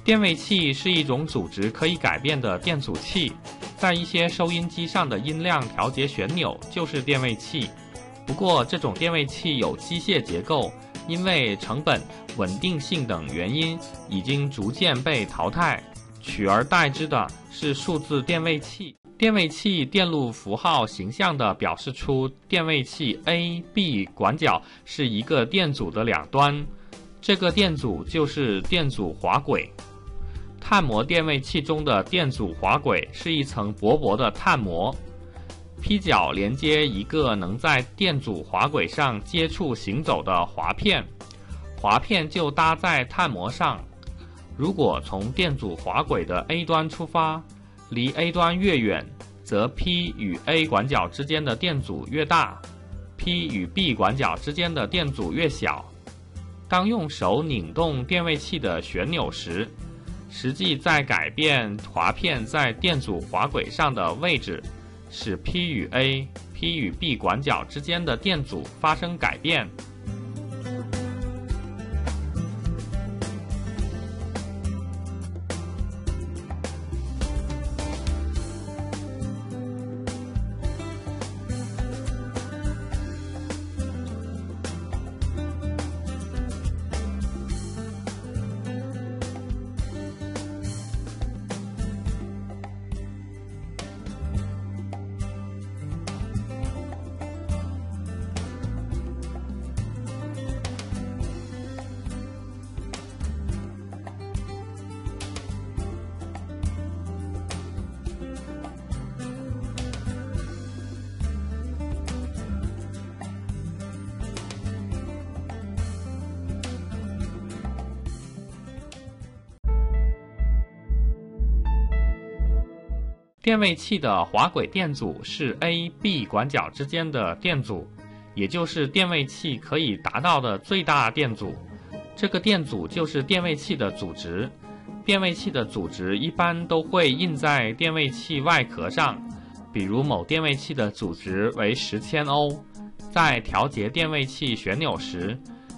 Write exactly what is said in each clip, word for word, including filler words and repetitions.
电位器是一种组织可以改变的电阻器，在一些收音机上的音量调节旋钮就是电位器。不过，这种电位器有机械结构，因为成本、稳定性等原因，已经逐渐被淘汰，取而代之的是数字电位器。电位器电路符号形象地表示出电位器 A、B 管角是一个电阻的两端，这个电阻就是电阻滑轨。碳膜电位器中的电阻滑轨是一层薄薄的碳膜， P 角连接一个能在电阻滑轨上接触行走的滑片，滑片就搭在碳膜上。如果从电阻滑轨的 A 端出发，离 A 端越远，则 P 与 A 管角之间的电阻越大， P 与 B 管角之间的电阻越小。当用手拧动电位器的旋钮时，实际在改变滑片在电阻滑轨上的位置，使 P 与 A、P 与 B 管角之间的电阻发生改变。电位器的滑轨电阻是 A、B 管角之间的电阻，也就是电位器可以达到的最大电阻。这个电阻就是电位器的阻值。电位器的阻值一般都会印在电位器外壳上，比如某电位器的阻值为十千欧。在调节电位器旋钮时，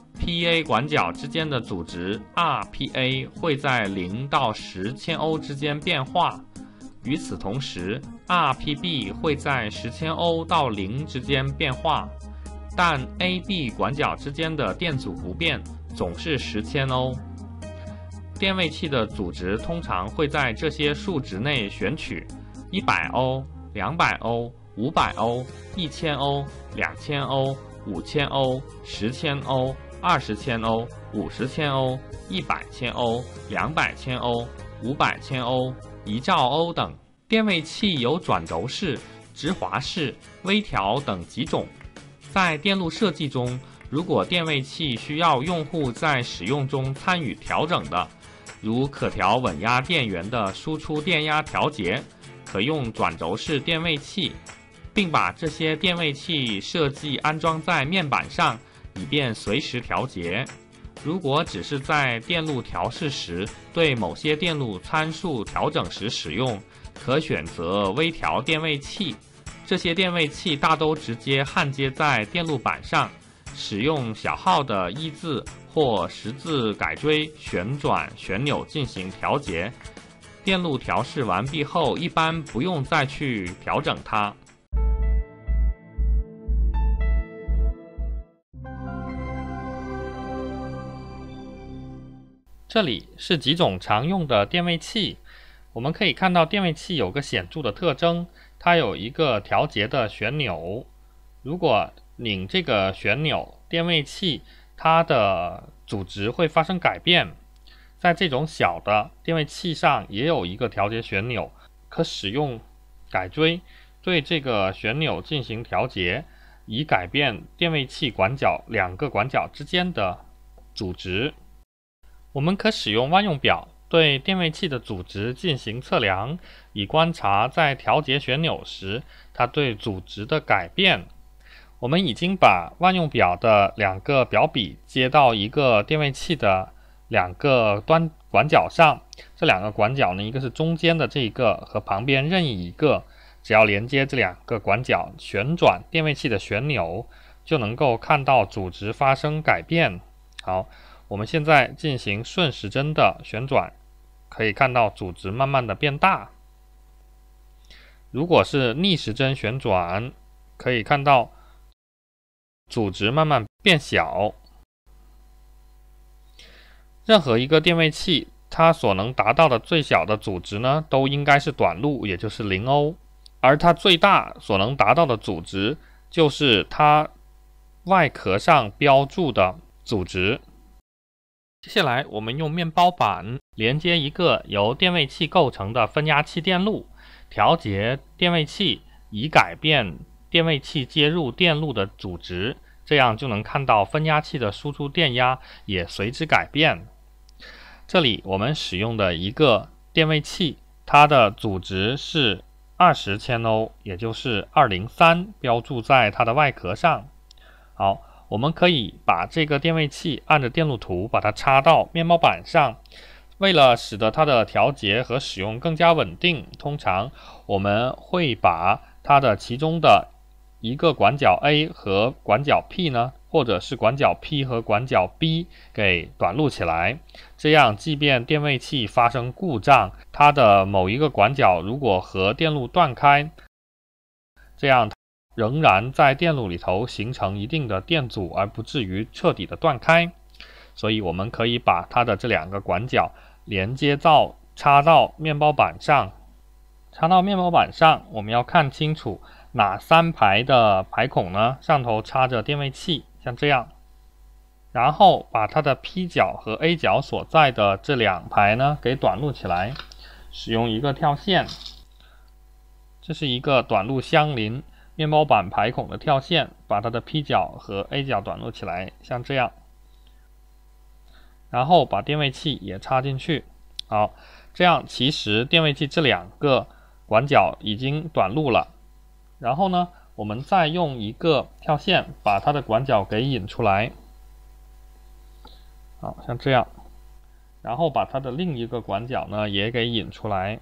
P A 管角之间的阻值 R P A 会在零到十千欧之间变化。与此同时 ，R P B 会在十千欧到零之间变化，但 A、B 管角之间的电阻不变，总是十千欧。电位器的阻值通常会在这些数值内选取一百欧、两百欧、五百欧、一千欧、两千欧、五千欧、十千欧、二十千欧、五十千欧、一百千欧、两百千欧、五百千欧、一兆欧等。电位器有转轴式、直滑式、微调等几种。在电路设计中，如果电位器需要用户在使用中参与调整的，如可调稳压电源的输出电压调节，可用转轴式电位器，并把这些电位器设计安装在面板上，以便随时调节。如果只是在电路调试时对某些电路参数调整时使用，可选择微调电位器。这些电位器大都直接焊接在电路板上，使用小号的一字或十字改锥旋转旋钮进行调节。电路调试完毕后，一般不用再去调整它。这里是几种常用的电位器。我们可以看到电位器有个显著的特征，它有一个调节的旋钮。如果拧这个旋钮，电位器它的阻值会发生改变。在这种小的电位器上也有一个调节旋钮，可使用改锥对这个旋钮进行调节，以改变电位器管角两个管角之间的阻值。我们可使用万用表对电位器的阻值进行测量，以观察在调节旋钮时它对阻值的改变。我们已经把万用表的两个表笔接到一个电位器的两个端管角上，这两个管角呢，一个是中间的这一个和旁边任意一个，只要连接这两个管角，旋转电位器的旋钮，就能够看到阻值发生改变。好，我们现在进行顺时针的旋转可以看到阻值慢慢的变大。如果是逆时针旋转，可以看到阻值慢慢变小。任何一个电位器，它所能达到的最小的阻值呢，都应该是短路，也就是零欧，而它最大所能达到的阻值，就是它外壳上标注的阻值。接下来，我们用面包板连接一个由电位器构成的分压器电路，调节电位器，以改变电位器接入电路的阻值，这样就能看到分压器的输出电压也随之改变。这里我们使用的一个电位器，它的阻值是二十千欧，也就是二零三，标注在它的外壳上。好，我们可以把这个电位器按着电路图把它插到面包板上。为了使得它的调节和使用更加稳定，通常我们会把它的其中的一个管角 A 和管角 P 呢，或者是管角 P 和管角 B 给短路起来。这样，即便电位器发生故障，它的某一个管角如果和电路断开，这样仍然在电路里头形成一定的电阻，而不至于彻底的断开。所以我们可以把它的这两个管角连接到插到面包板上。插到面包板上，我们要看清楚哪三排的排孔呢，上头插着电位器，像这样。然后把它的 P 角和 A 角所在的这两排呢给短路起来，使用一个跳线。这是一个短路相邻面包板排孔的跳线，把它的 P 角和 A 角短路起来，像这样。然后把电位器也插进去。好，这样其实电位器这两个管角已经短路了。然后呢，我们再用一个跳线把它的管角给引出来。好，像这样。然后把它的另一个管角呢也给引出来。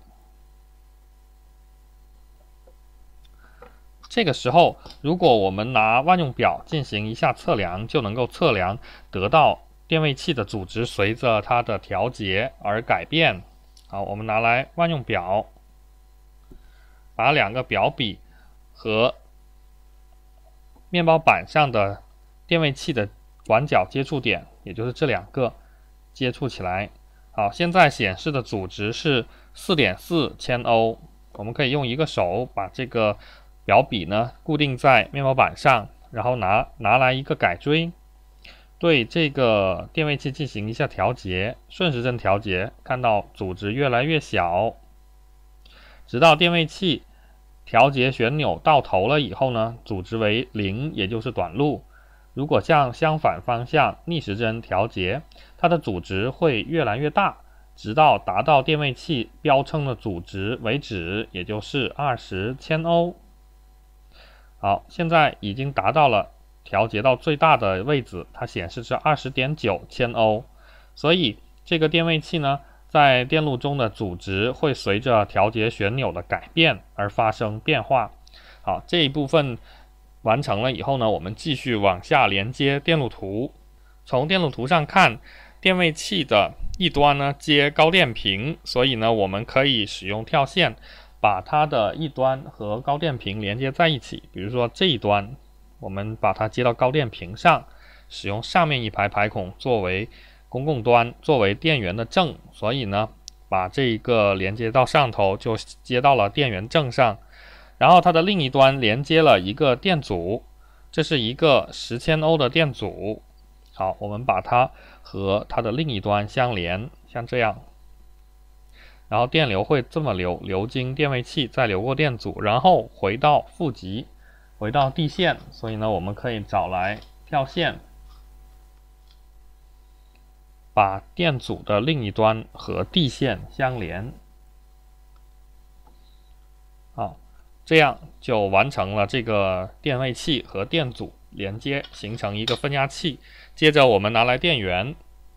这个时候，如果我们拿万用表进行一下测量，就能够测量得到电位器的阻值随着它的调节而改变。好，我们拿来万用表，把两个表笔和面包板上的电位器的管角接触点，也就是这两个接触起来。好，现在显示的阻值是 四点四千欧。我们可以用一个手把这个表笔呢固定在面包板上，然后拿拿来一个改锥，对这个电位器进行一下调节，顺时针调节，看到阻值越来越小，直到电位器调节旋钮到头了以后呢，阻值为零，也就是短路。如果向相反方向逆时针调节，它的阻值会越来越大，直到达到电位器标称的阻值为止，也就是二十千欧。好，现在已经达到了调节到最大的位置，它显示是 二十点九千欧。所以这个电位器呢，在电路中的阻值会随着调节旋钮的改变而发生变化。好，这一部分完成了以后呢，我们继续往下连接电路图。从电路图上看，电位器的一端呢接高电平，所以呢我们可以使用跳线把它的一端和高电平连接在一起。比如说这一端，我们把它接到高电平上，使用上面一排排孔作为公共端，作为电源的正，所以呢把这一个连接到上头，就接到了电源正上。然后它的另一端连接了一个电阻，这是一个十千欧的电阻。好，我们把它和它的另一端相连，像这样。然后电流会这么流，流经电位器，再流过电阻，然后回到负极，回到地线。所以呢，我们可以找来跳线，把电阻的另一端和地线相连。好，这样就完成了这个电位器和电阻连接，形成一个分压器。接着我们拿来电源。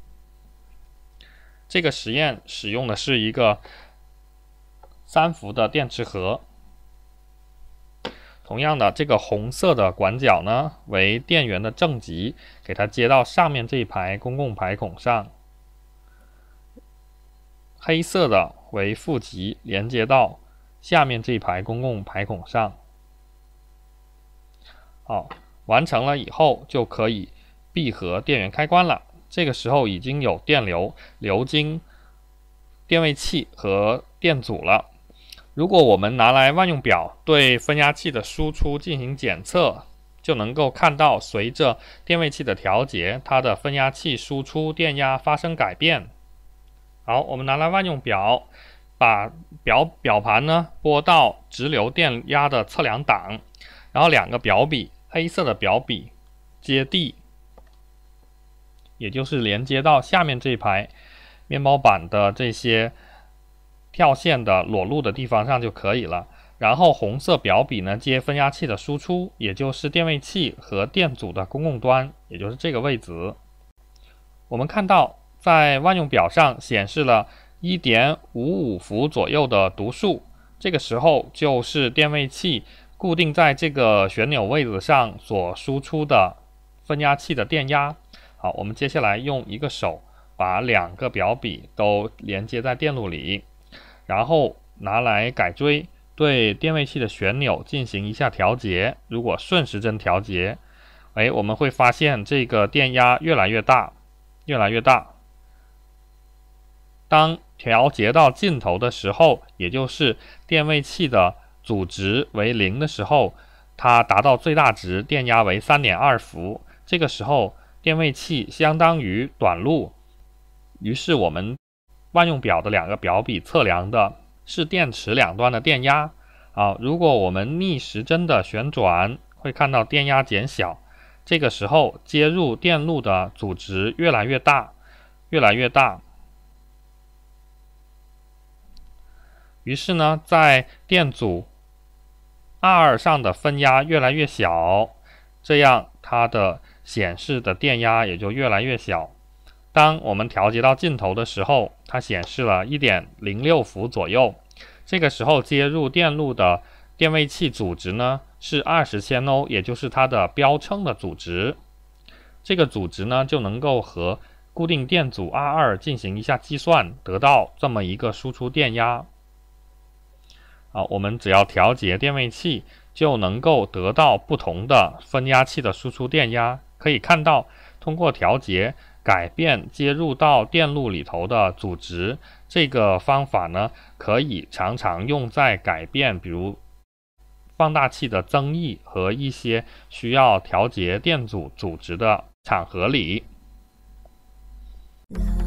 这个实验使用的是一个三伏的电池盒。同样的，这个红色的管角呢为电源的正极，给它接到上面这一排公共排孔上。 黑色的为负极，连接到下面这一排公共排孔上。好，完成了以后就可以闭合电源开关了。这个时候已经有电流流经电位器和电阻了。如果我们拿来万用表对分压器的输出进行检测，就能够看到随着电位器的调节，它的分压器输出电压发生改变。好，我们拿来万用表，把表表盘呢拨到直流电压的测量档，然后两个表笔，黑色的表笔接地，也就是连接到下面这一排面包板的这些跳线的裸露的地方上就可以了。然后红色表笔呢接分压器的输出，也就是电位器和电阻的公共端，也就是这个位置。我们看到在万用表上显示了 一点五五 伏左右的读数，这个时候就是电位器固定在这个旋钮位置上所输出的分压器的电压。好，我们接下来用一个手把两个表笔都连接在电路里，然后拿来改锥对电位器的旋钮进行一下调节。如果顺时针调节，哎，我们会发现这个电压越来越大，越来越大。当调节到尽头的时候，也就是电位器的阻值为零的时候，它达到最大值，电压为 三点二 伏。这个时候，电位器相当于短路。于是我们万用表的两个表笔测量的是电池两端的电压。啊，如果我们逆时针的旋转，会看到电压减小。这个时候接入电路的阻值越来越大，越来越大。于是呢，在电阻 R 二 上的分压越来越小，这样它的显示的电压也就越来越小。当我们调节到尽头的时候，它显示了 一点零六 伏左右。这个时候接入电路的电位器阻值呢是二十千欧，也就是它的标称的阻值。这个阻值呢就能够和固定电阻 R 二 进行一下计算，得到这么一个输出电压。啊，我们只要调节电位器，就能够得到不同的分压器的输出电压。可以看到，通过调节改变接入到电路里头的阻值，这个方法呢，可以常常用在改变比如放大器的增益和一些需要调节电阻阻值的场合里。